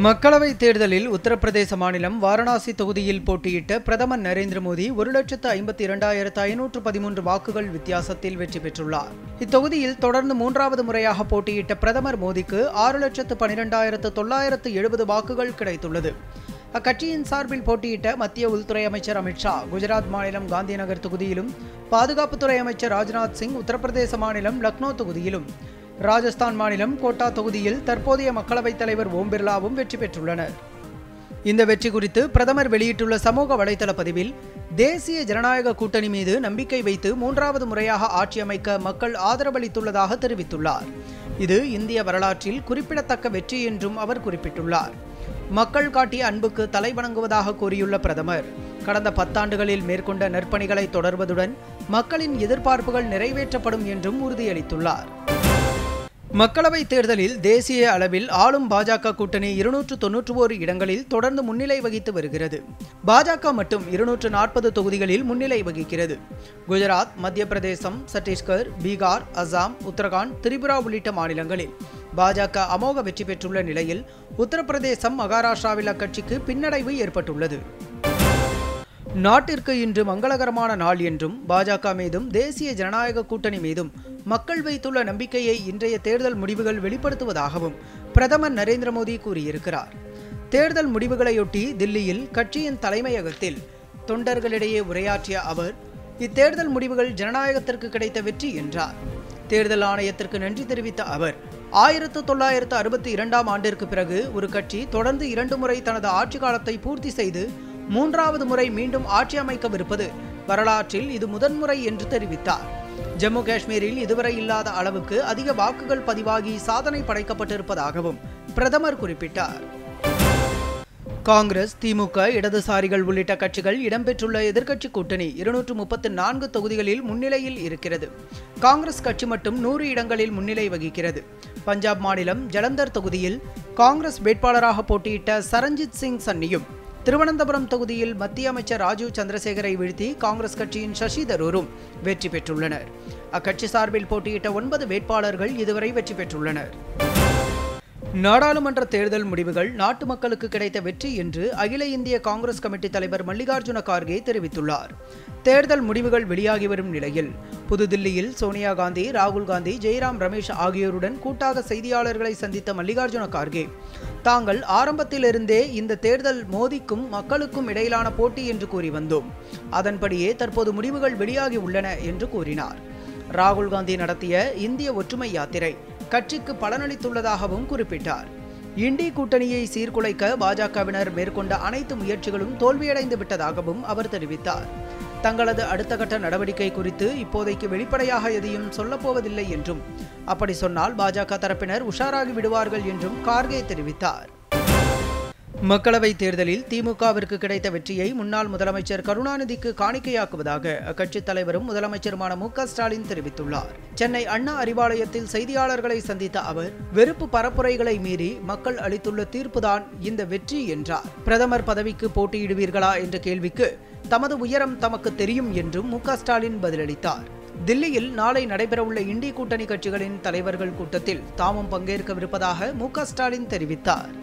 மக்களவைத் தேர்தலில் உத்தரப்பிரதேச மாநிலம் வாரணாசி தொகுதியில் போட்டியிட்ட பிரதமர் நரேந்திர மோடி 1,52,513 வாக்குகள் வித்தியாசத்தில் வெற்றி பெற்றுள்ளார். இத்தொகுதியில் தொடர்ந்து மூன்றாவது முறையாக போட்டியிட்ட பிரதமர் மோடிக்கு 6,12,970 வாக்குகள் கிடைத்துள்ளது. அக்கட்சியின் சார்பில் போட்டியிட்ட மத்திய உள்துறை அமைச்சர் அமித் ஷா குஜராத் மாநிலம் காந்திநகர் தொகுதியிலும், பாதுகாப்புத்துறை அமைச்சர் ராஜ்நாத் சிங் உத்தரப்பிரதேச மாநிலம் லக்னோ தொகுதியிலும், ராஜஸ்தான் மாநிலம் கோட்டா தொகுதியில் தற்போதைய மக்களவைத் தலைவர் ஓம் பிர்லாவும் வெற்றி பெற்றுள்ளனர். இந்த வெற்றி குறித்து பிரதமர் வெளியிட்டுள்ள சமூக வலைதள பதிவில், தேசிய ஜனநாயக கூட்டணி மீது நம்பிக்கை வைத்து மூன்றாவது முறையாக ஆட்சி அமைக்க மக்கள் ஆதரவளித்துள்ளதாக தெரிவித்துள்ளார். இது இந்திய வரலாற்றில் குறிப்பிடத்தக்க வெற்றி என்றும் அவர் குறிப்பிட்டுள்ளார். மக்கள் காட்டிய அன்புக்கு தலை வணங்குவதாக கூறியுள்ள பிரதமர், கடந்த 10 ஆண்டுகளில் மேற்கொண்ட நற்பணிகளை தொடர்வதுடன் மக்களின் எதிர்பார்ப்புகள் நிறைவேற்றப்படும் என்றும் உறுதியளித்துள்ளார். மக்களவைத் தேர்தலில் தேசிய அளவில் ஆளும் பாஜக கூட்டணி 291 இடங்களில் தொடர்ந்து முன்னிலை வகித்து வருகிறது. பாஜக மட்டும் 240 தொகுதிகளில் முன்னிலை வகிக்கிறது. குஜராத், மத்திய பிரதேசம், சத்தீஸ்கர், பீகார், அசாம், உத்தரகாண்ட், திரிபுரா உள்ளிட்ட மாநிலங்களில் பாஜக அமோக வெற்றி பெற்றுள்ள நிலையில் உத்தரப்பிரதேசம், மகாராஷ்டிராவில் அக்கட்சிக்கு பின்னடைவு ஏற்பட்டுள்ளது. நாட்டிற்கு இன்று மங்களகரமான நாள் என்றும், பாஜக மீதும் தேசிய ஜனநாயக கூட்டணி மீதும் மக்கள் வைத்துள்ள நம்பிக்கையை இன்றைய தேர்தல் முடிவுகள் வெளிப்படுத்துவதாகவும் பிரதமர் நரேந்திர மோடி கூறியிருக்கிறார். தேர்தல் முடிவுகளையொட்டி தில்லியில் கட்சியின் தலைமையகத்தில் தொண்டர்களிடையே உரையாற்றிய அவர், இத்தேர்தல் முடிவுகள் ஜனநாயகத்திற்கு கிடைத்த வெற்றி என்றார். தேர்தல் ஆணையத்திற்கு நன்றி தெரிவித்த அவர், 1962ஆம் ஆண்டிற்கு பிறகு ஒரு கட்சி தொடர்ந்து 2 முறை தனது ஆட்சி காலத்தை பூர்த்தி செய்து 3வது முறை மீண்டும் ஆட்சி அமைக்கவிருப்பது வரலாற்றில் இது முதன்முறை என்று தெரிவித்தார். ஜம்மு காஷ்மீரில் இதுவரை இல்லாத அளவுக்கு அதிக வாக்குகள் பதிவாகி சாதனை படைக்கப்பட்டிருப்பதாகவும் பிரதமர் குறிப்பிட்டார். காங்கிரஸ், திமுக, இடதுசாரிகள் உள்ளிட்ட கட்சிகள் இடம்பெற்றுள்ள எதிர்க்கட்சி கூட்டணி 234 தொகுதிகளில் முன்னிலையில் இருக்கிறது. காங்கிரஸ் கட்சி மட்டும் 100 இடங்களில் முன்னிலை வகிக்கிறது. பஞ்சாப் மாநிலம் ஜலந்தர் தொகுதியில் காங்கிரஸ் வேட்பாளராக போட்டியிட்ட சரண்ஜித் சிங் சன்னியும், திருவனந்தபுரம் தொகுதியில் மத்திய அமைச்சர் ராஜீவ் சந்திரசேகரை வீழ்த்தி காங்கிரஸ் கட்சியின் சசி தரூரும் வெற்றி பெற்றுள்ளனர். அக்கட்சி சார்பில் போட்டியிட்ட 9 வேட்பாளர்கள் இதுவரை வெற்றி பெற்றுள்ளனர். நாடாளுமன்ற தேர்தல் முடிவுகள் நாட்டு மக்களுக்கு கிடைத்த வெற்றி என்று அகில இந்திய காங்கிரஸ் கமிட்டி தலைவர் மல்லிகார்ஜுன கார்கே தெரிவித்துள்ளார். தேர்தல் முடிவுகள் வெளியாகி வரும் நிலையில் புதுதில்லியில் சோனியா காந்தி, ராகுல் காந்தி, ஜெய்ராம் ரமேஷ் ஆகியோருடன் கூட்டாக செய்தியாளர்களை சந்தித்த மல்லிகார்ஜுன கார்கே, தாங்கள் ஆரம்பத்திலிருந்தே இந்த தேர்தல் மோடிக்கும் மக்களுக்கும் இடையிலான போட்டி என்று கூறி வந்தோம். அதன்படியே தற்போது முடிவுகள் வெளியாகி உள்ளன என்று கூறினார். ராகுல் காந்தி நடத்திய இந்திய ஒற்றுமை யாத்திரை கட்சிக்கு பலனளித்துள்ளதாகவும் குறிப்பிட்டார். இண்டி கூட்டணியை சீர்குலைக்க பாஜகவினர் மேற்கொண்ட அனைத்து முயற்சிகளும் தோல்வியடைந்து விட்டதாகவும் அவர் தெரிவித்தார். தங்களது அடுத்த கட்ட நடவடிக்கை குறித்து இப்போதைக்கு வெளிப்படையாக எதையும் சொல்லப்போவதில்லை என்றும், அப்படி சொன்னால் பாஜக தரப்பினர் உஷாராகி விடுவார்கள் என்றும் கார்கே தெரிவித்தார். மக்களவைத் தேர்தலில் திமுகவிற்கு கிடைத்த வெற்றியை முன்னாள் முதலமைச்சர் கருணாநிதிக்கு காணிக்கையாக்குவதாக அக்கட்சித் தலைவரும் முதலமைச்சருமான மு.க. ஸ்டாலின் தெரிவித்துள்ளார். சென்னை அண்ணா அறிவாலயத்தில் செய்தியாளர்களை சந்தித்த அவர், வெறுப்பு பரப்புரைகளை மீறி மக்கள் அளித்துள்ள தீர்ப்புதான் இந்த வெற்றி என்றார். பிரதமர் பதவிக்கு போட்டியிடுவீர்களா என்ற கேள்விக்கு தமது உயரம் தமக்கு தெரியும் என்றும் மு.க. ஸ்டாலின் பதிலளித்தார். தில்லியில் நாளை நடைபெறவுள்ள இண்டி கூட்டணி கட்சிகளின் தலைவர்கள் கூட்டத்தில் தாமும் பங்கேற்கவிருப்பதாக மு.க. ஸ்டாலின் தெரிவித்தார்.